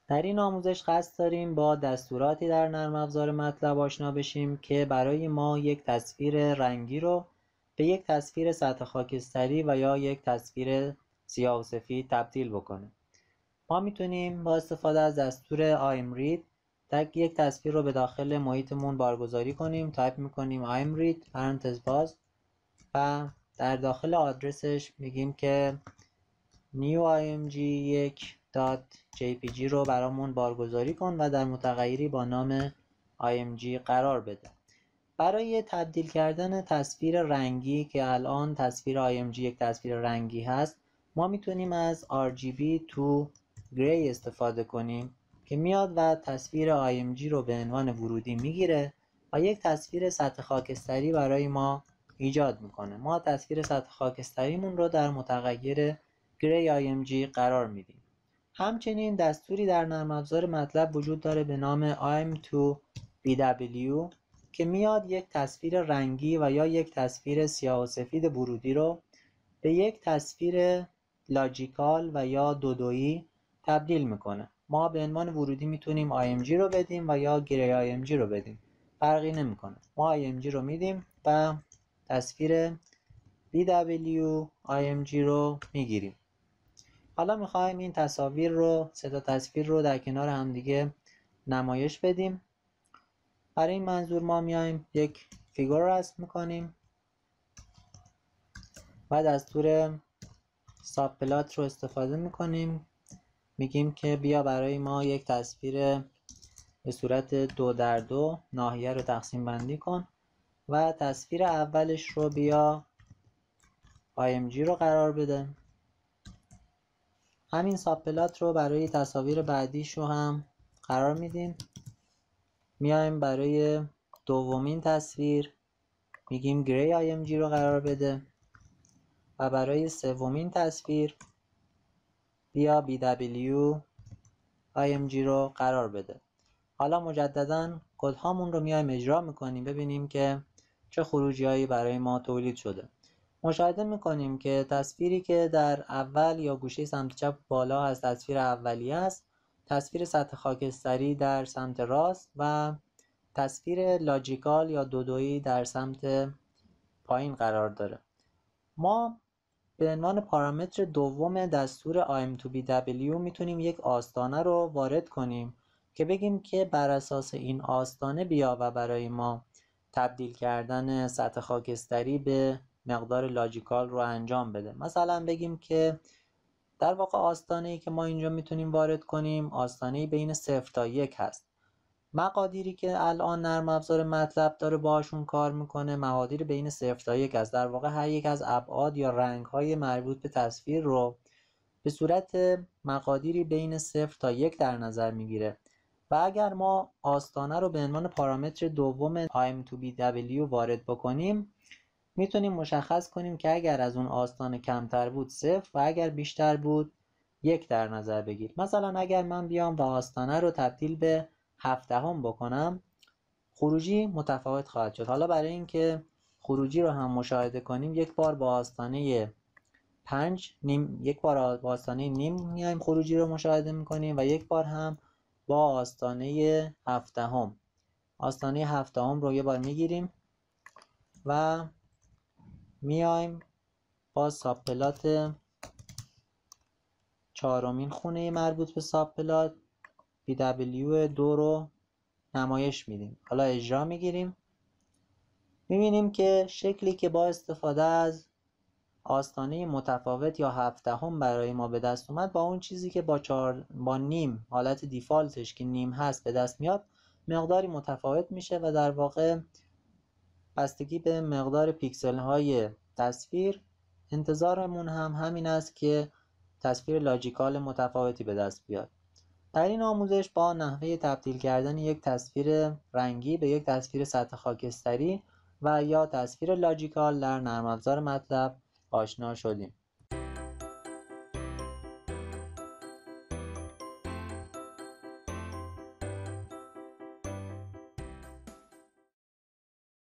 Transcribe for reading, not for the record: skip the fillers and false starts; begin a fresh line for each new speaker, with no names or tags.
در این آموزش قصد داریم با دستوراتی در نرم افزار مطلب آشنا بشیم که برای ما یک تصویر رنگی رو به یک تصویر سطح خاکستری و یا یک تصویر سیاه و سفید تبدیل بکنه. ما میتونیم با استفاده از دستور imread یک تصویر رو به داخل محیطمون بارگذاری کنیم. تایپ میکنیم imread پرانتز باز و در داخل آدرسش میگیم که newimg1.jpg رو برامون بارگذاری کن و در متغیری با نام img قرار بده. برای تبدیل کردن تصویر رنگی که الان تصویر img یک تصویر رنگی هست، ما میتونیم از rgb to gray استفاده کنیم که میاد و تصویر img رو به عنوان ورودی میگیره و یک تصویر سطح خاکستری برای ما ایجاد میکنه. ما تصویر سطح خاکستریمون رو در متغیر gray img قرار میدیم. همچنین دستوری در نرم افزار مطلب وجود داره به نام im2bw که میاد یک تصویر رنگی و یا یک تصویر سیاه و سفید ورودی رو به یک تصویر لاجیکال و یا دودویی تبدیل میکنه. ما به عنوان ورودی میتونیم img رو بدیم و یا گری img رو بدیم، فرقی نمیکنه. ما img رو میدیم و تصویر bw img رو میگیریم. حالا میخوایم این تصاویر رو، سه تا تصویر رو در کنار همدیگه نمایش بدیم. برای این منظور ما میایم یک فیگور رسم میکنیم و دستور ساب پلات رو استفاده میکنیم. میگیم که بیا برای ما یک تصویر به صورت 2x2 ناحیه رو تقسیم بندی کن و تصویر اولش رو بیا img رو قرار بده. همین ساب پلات رو برای تصاویر بعدیش رو هم قرار میدیم. میایم برای دومین تصویر میگیم گری img رو قرار بده و برای سومین تصویر بیا bw img رو قرار بده. حالا مجددا کد هامون رو میایم اجرا میکنیم، ببینیم که چه خروجی هایی برای ما تولید شده. مشاهده میکنیم که تصویری که در اول یا گوشه سمت چپ بالا از تصویر اولیه است، تصویر سطح خاکستری در سمت راست و تصویر لاجیکال یا دودویی در سمت پایین قرار داره. ما به عنوان پارامتر دوم دستور im2bw میتونیم یک آستانه رو وارد کنیم که بگیم که بر اساس این آستانه بیا و برای ما تبدیل کردن سطح خاکستری به مقدار لاجیکال رو انجام بده. مثلا بگیم که در واقع آستانه‌ای که ما اینجا میتونیم وارد کنیم آستانه‌ای بین 0 تا 1 هست. مقادیری که الان نرم افزار مطلب داره باشون کار میکنه مقادیر بین 0 تا 1 است. در واقع هر یک از ابعاد یا رنگ‌های مربوط به تصویر رو به صورت مقادیری بین 0 تا 1 در نظر میگیره و اگر ما آستانه رو به عنوان پارامتر دوم im2bw وارد بکنیم میتونیم مشخص کنیم که اگر از اون آستانه کمتر بود 0 و اگر بیشتر بود 1 در نظر بگیر. مثلا اگر من بیام و آستانه رو تبدیل به 7 بکنم خروجی متفاوت خواهد شد. حالا برای اینکه خروجی رو هم مشاهده کنیم یک بار با آستانه 5 نیم، یک بار با آستانه نیم میایم خروجی رو مشاهده میکنیم و یک بار هم با آستانه 7. آستانه 7 رو یه بار میگیریم و میایم با ساب پلات چهارمین خونه مربوط به ساب پلات bw2 رو نمایش میدیم. حالا اجرا میگیریم، میبینیم که شکلی که با استفاده از آستانه متفاوت یا 7 برای ما به دست اومد با اون چیزی که با نیم حالت دیفالتش که نیم هست به دست میاد مقداری متفاوت میشه و در واقع بستگی به مقدار پیکسل های تصویر انتظارمون هم همین است که تصویر لاجیکال متفاوتی به دست بیاد. در این آموزش با نحوه تبدیل کردن یک تصویر رنگی به یک تصویر سطح خاکستری و یا تصویر لاجیکال در نرم افزار مطلب آشنا شدیم.